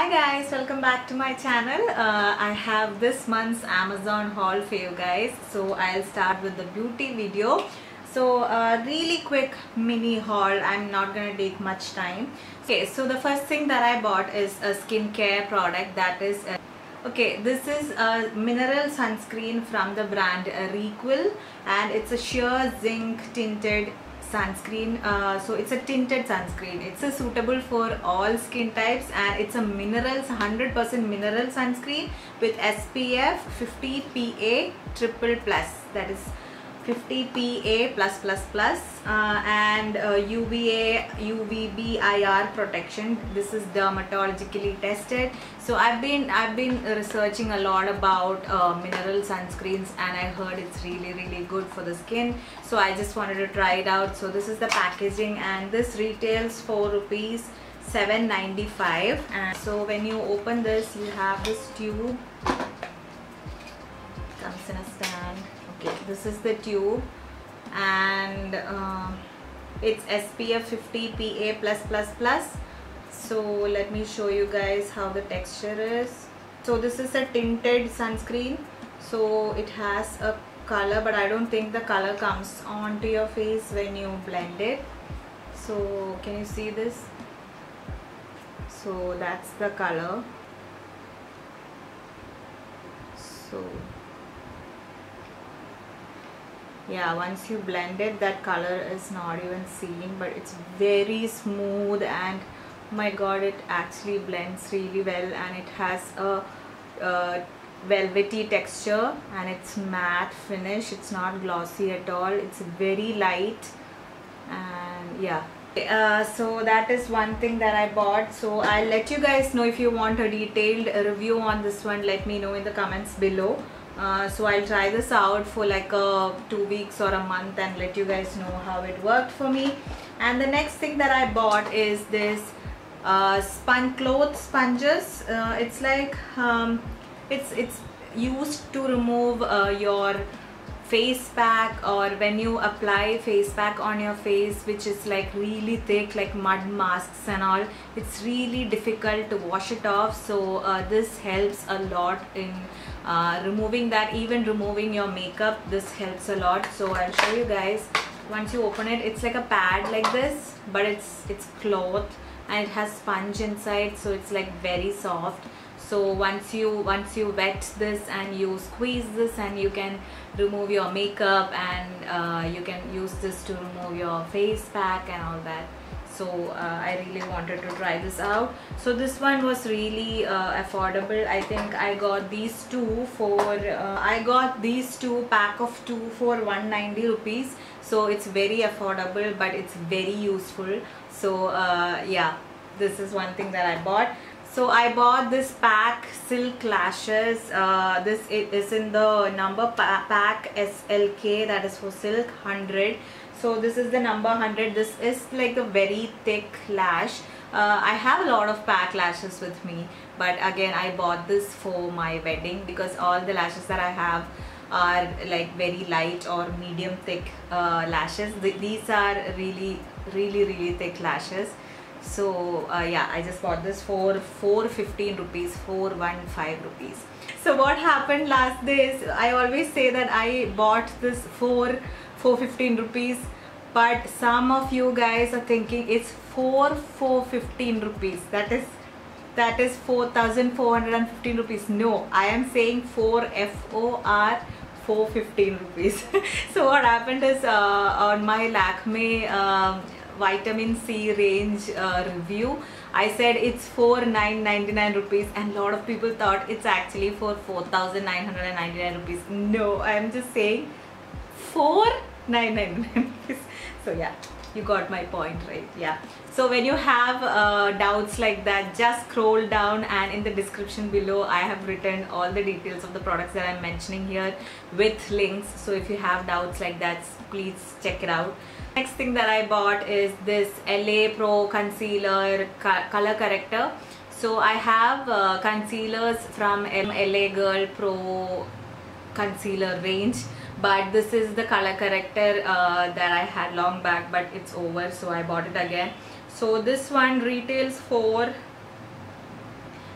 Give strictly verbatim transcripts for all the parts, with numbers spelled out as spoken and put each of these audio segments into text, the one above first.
Hi guys, welcome back to my channel. uh, I have this month's Amazon haul for you guys. So I'll start with the beauty video. So uh, really quick mini haul. I'm not gonna take much time. Okay, so the first thing that I bought is a skincare product that is a Okay, this is a mineral sunscreen from the brand Requil, and it's a sheer zinc tinted sunscreen. Uh, so it's a tinted sunscreen. It's a suitable for all skin types, and it's a minerals one hundred percent mineral sunscreen with S P F fifty P A triple plus, that is fifty P A plus plus plus, uh, and uh, U V A U V B I R protection. This is dermatologically tested. So I've been I've been researching a lot about uh, mineral sunscreens, and I heard it's really really good for the skin. So I just wanted to try it out. So this is the packaging, and this retails for rupees seven ninety-five. And so when you open this, you have this tube. Comes in a stand. Okay, this is the tube, and uh, it's S P F fifty P A plus plus plus. So let me show you guys how the texture is. So this is a tinted sunscreen. So it has a color, but I don't think the color comes onto your face when you blend it. So can you see this? So that's the color. So yeah, once you blend it, that color is not even seen, but it's very smooth, and my god, it actually blends really well, and it has a, a velvety texture, and it's matte finish. It's not glossy at all. It's very light, and yeah. Uh, so that is one thing that I bought. So I'll let you guys know. If you want a detailed review on this one, let me know in the comments below. Uh, so I'll try this out for like a two weeks or a month and let you guys know how it worked for me. And the next thing that I bought is this uh, spun cloth sponges. Uh, it's like um, it's it's used to remove uh, your face pack, or when you apply face pack on your face, which is like really thick, like mud masks and all, it's really difficult to wash it off. So uh, this helps a lot in uh, removing that. Even removing your makeup, this helps a lot. So I'll show you guys. Once you open it, it's like a pad like this, but it's it's cloth, and it has sponge inside, so it's like very soft. So once you once you wet this and you squeeze this, and you can remove your makeup, and uh, you can use this to remove your face pack and all that. So uh, I really wanted to try this out. So this one was really uh, affordable. I think I got these two for uh, I got these two pack of two for one hundred ninety rupees. So it's very affordable, but it's very useful. So uh, yeah, this is one thing that I bought. So I bought this pack silk lashes. Uh, this is in the number pa pack S L K, that is for silk one hundred. So this is the number one hundred. This is like a very thick lash. Uh, I have a lot of pack lashes with me, but again I bought this for my wedding because all the lashes that I have are like very light or medium thick uh, lashes. Th these are really really really thick lashes. So uh, yeah, I just bought this for four fifteen rupees, four fifteen rupees. So what happened last day is, I always say that I bought this for four fifteen rupees, but some of you guys are thinking it's four four fifteen rupees. That is that is four thousand four hundred fifteen rupees. No, I am saying four F O R four fifteen rupees. So what happened is, uh, on my Lakme um, vitamin C range uh, review, I said it's for nine ninety-nine rupees, and a lot of people thought it's actually for four thousand nine hundred ninety-nine rupees. No, I'm just saying four nine ninety-nine rupees. So yeah, you got my point, right? Yeah. So when you have uh, doubts like that, just scroll down, and in the description below I have written all the details of the products that I'm mentioning here with links. So if you have doubts like that, please check it out. Next thing that I bought is this L A Pro Concealer Color Corrector. So I have uh, concealers from L A Girl Pro Concealer range, but this is the color corrector uh, that I had long back, but it's over, so I bought it again. So this one retails for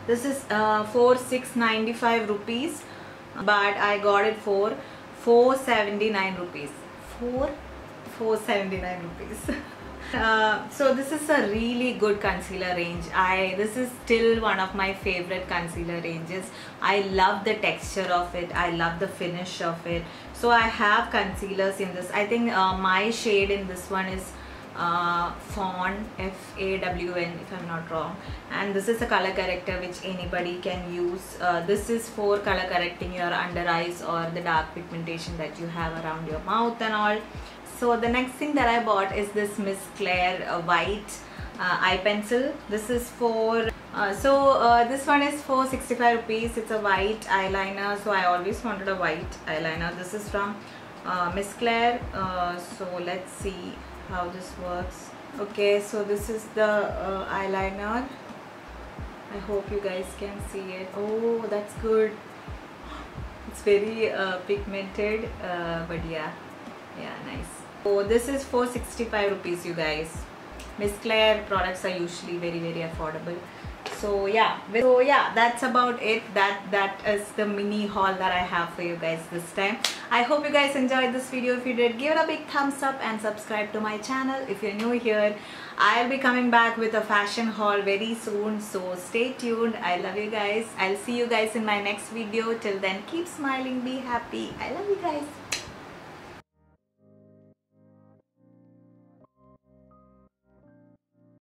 This is uh, for six ninety-five rupees, but I got it for four seventy-nine rupees. Four, four seventy-nine rupees. Uh, so this is a really good concealer range. I this is still one of my favorite concealer ranges. I love the texture of it. I love the finish of it. So I have concealers in this. I think uh, my shade in this one is uh, Fawn, F A W N, if I'm not wrong, and this is a color corrector which anybody can use. Uh, this is for color correcting your under eyes or the dark pigmentation that you have around your mouth and all. So the next thing that I bought is this Miss Claire uh, white uh, eye pencil. This is for uh, so uh, this one is for sixty-five rupees. It's a white eyeliner, so I always wanted a white eyeliner. This is from uh, Miss Claire. Uh, so let's see how this works. Okay, so this is the uh, eyeliner. I hope you guys can see it. Oh, that's good. It's very uh, pigmented, uh, but yeah, yeah, nice. So this is for sixty-five rupees, you guys. Miss Claire products are usually very very affordable. So yeah, so yeah, that's about it. That that is the mini haul that I have for you guys this time. I hope you guys enjoyed this video. If you did, give it a big thumbs up and subscribe to my channel. If you're new here, I'll be coming back with a fashion haul very soon, so stay tuned. I love you guys. I'll see you guys in my next video. Till then, keep smiling, be happy. I love you guys.